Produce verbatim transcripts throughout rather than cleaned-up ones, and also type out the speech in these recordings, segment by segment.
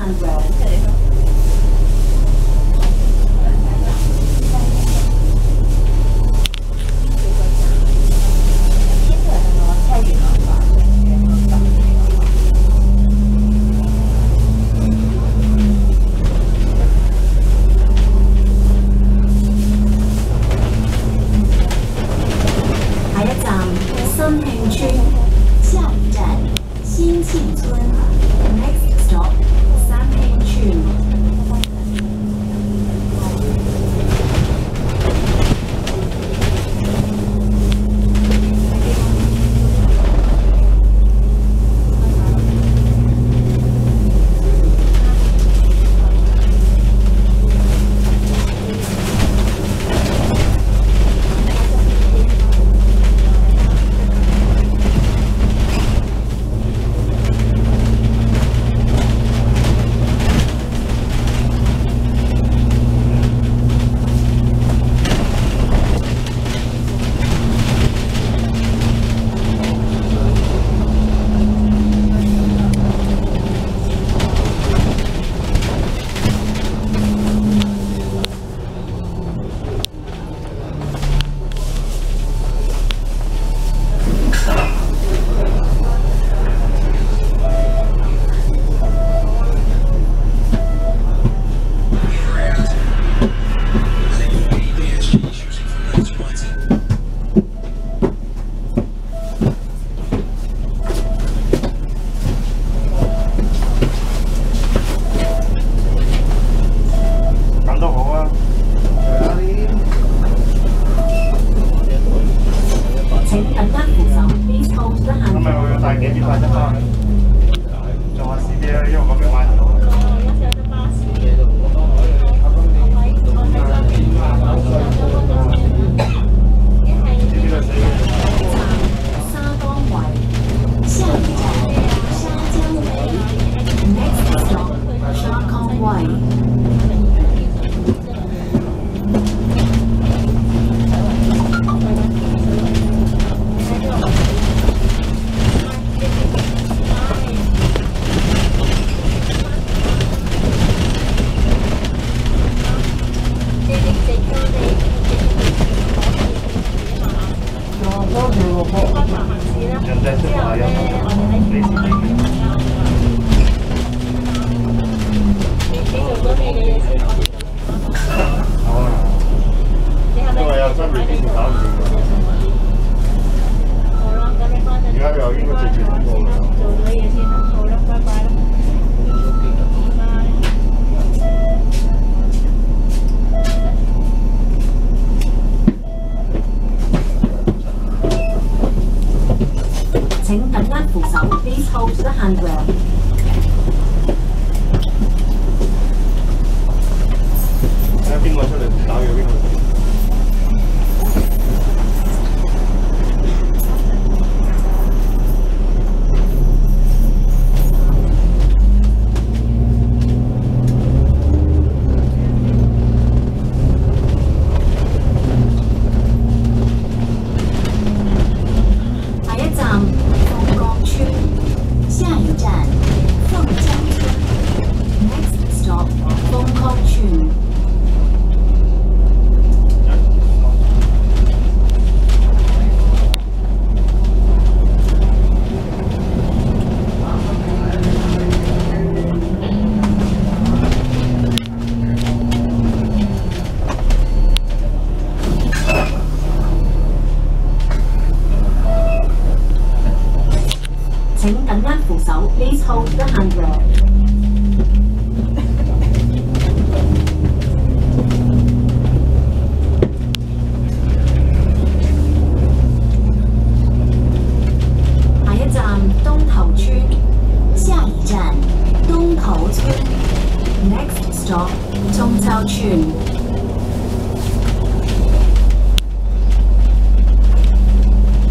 handrail.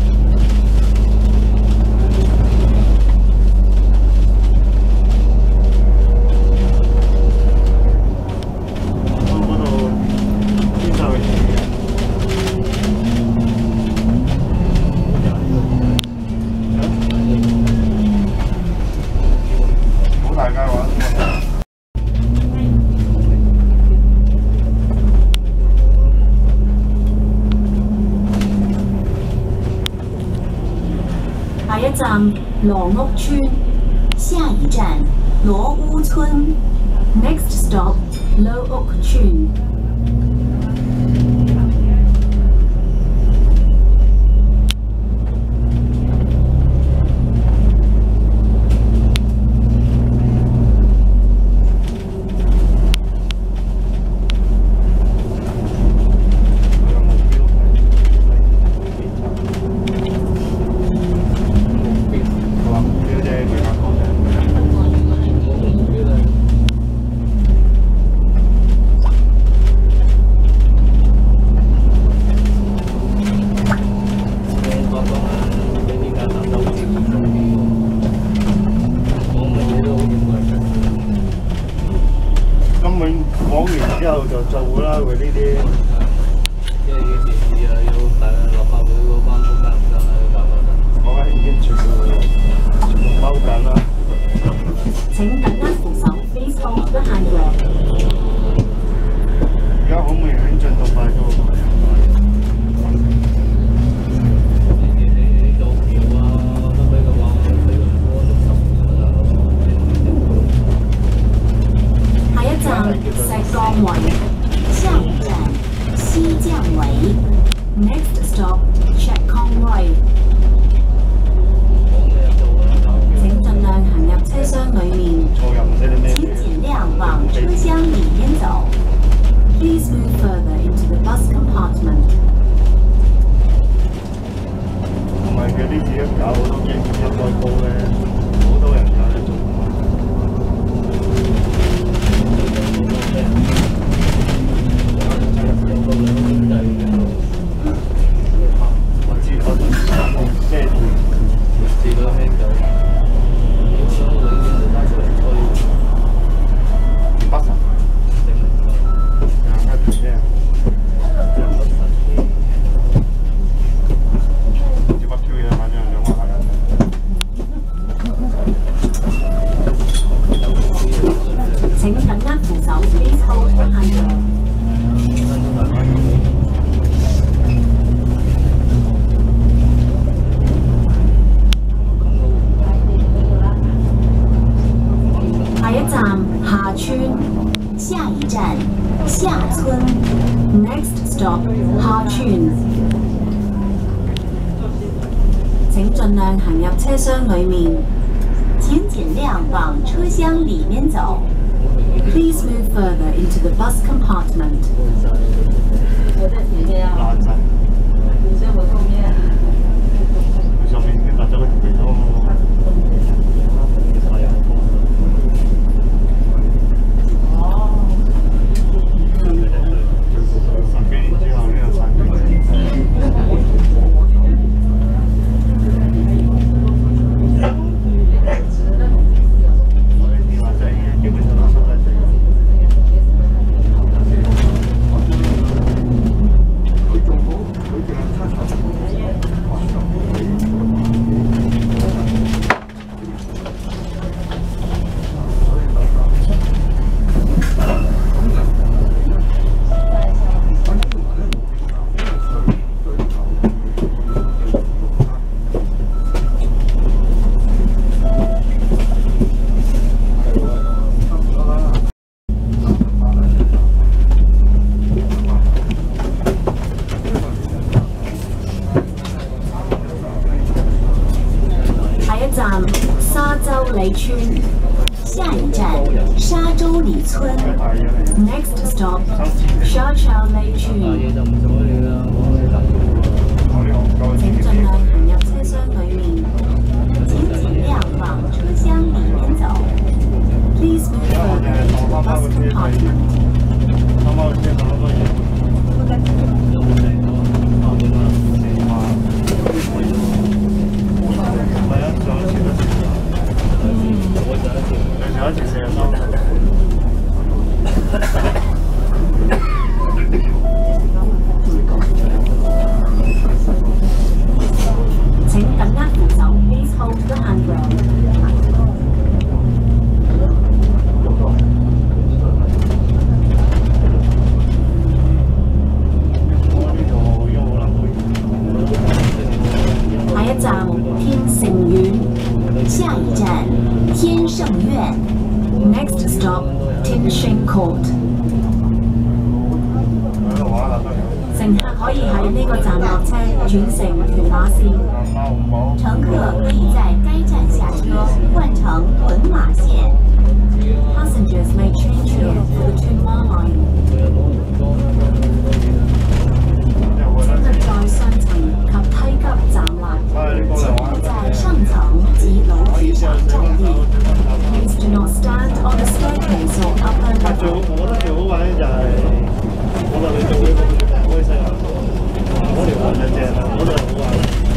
下一站羅屋村，下一站羅屋村。Next stop 羅屋村。 講完之後就做啦，佢呢啲。 即係幾時啊？要大立法會嗰班仆街唔得啦，要搞搞得。 我係已經全部全部包緊啦。 請緊握扶手 ，Please hold the handrail。 而家好明顯進度快咗。 石崗圍，下一站西將圍。Next stop 石崗圍。請盡量行入車廂裡面，請盡量往車廂裡面走。Please move further into the bus compartment。 同埋佢呢次一搞好多嘢，一開鋪咧，好多人搞得做。請緊握扶手 ，Please hold the handrail。下一站下村，下一站下村。Next stop 下村。請盡量行入車廂裡面，請盡量往車廂裡面走。Please move further into the bus compartment。 我在前面啊。 爛晒。 你在我後面。 佢上面已經搭咗個條皮拖。站沙洲里村，下一站沙洲里村。Next stop 沙洲里村。請盡量行入車廂裡面，請盡量往車廂裡面走。Please move further into the bus compartment。有一直四日收。 院。Next stop, Tin Shin Court。乘客可以喺呢個站落車，轉乘屯馬線。 乘客可以在该站下车，换乘屯马线。 Passengers may change here for the Tuen-Ma Line。請勿在上層及梯級站立， 请勿在上层及樓梯上站立。 Please do not stand on the staircase or upper 最好 level。 我覺得最好玩咧就係我話你做呢個開心啊！嗰條玩就正啦，嗰度好玩。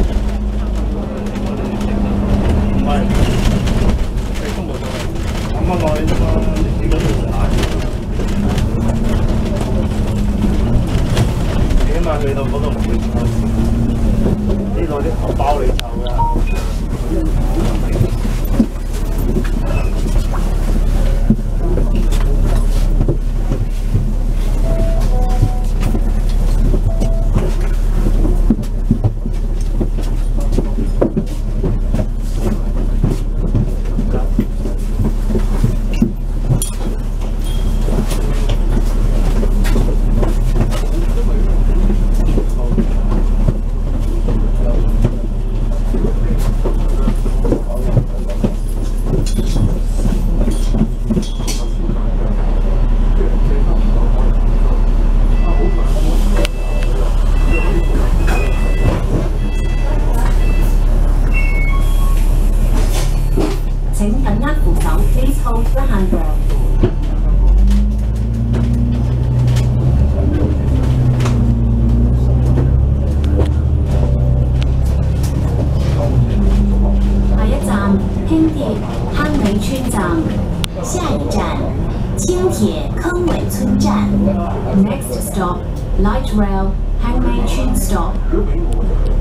唔係，你都冇所謂，啱啱落去啫嘛，你嗰條大。你起碼去到嗰度唔會錯事，呢度啲頭包你臭㗎。 請緊握扶手 ，Please hold the handrail。下一站輕鐵坑尾村站。 下一站，輕鐵坑尾村站。 Next stop, Light Rail 坑尾村 stop。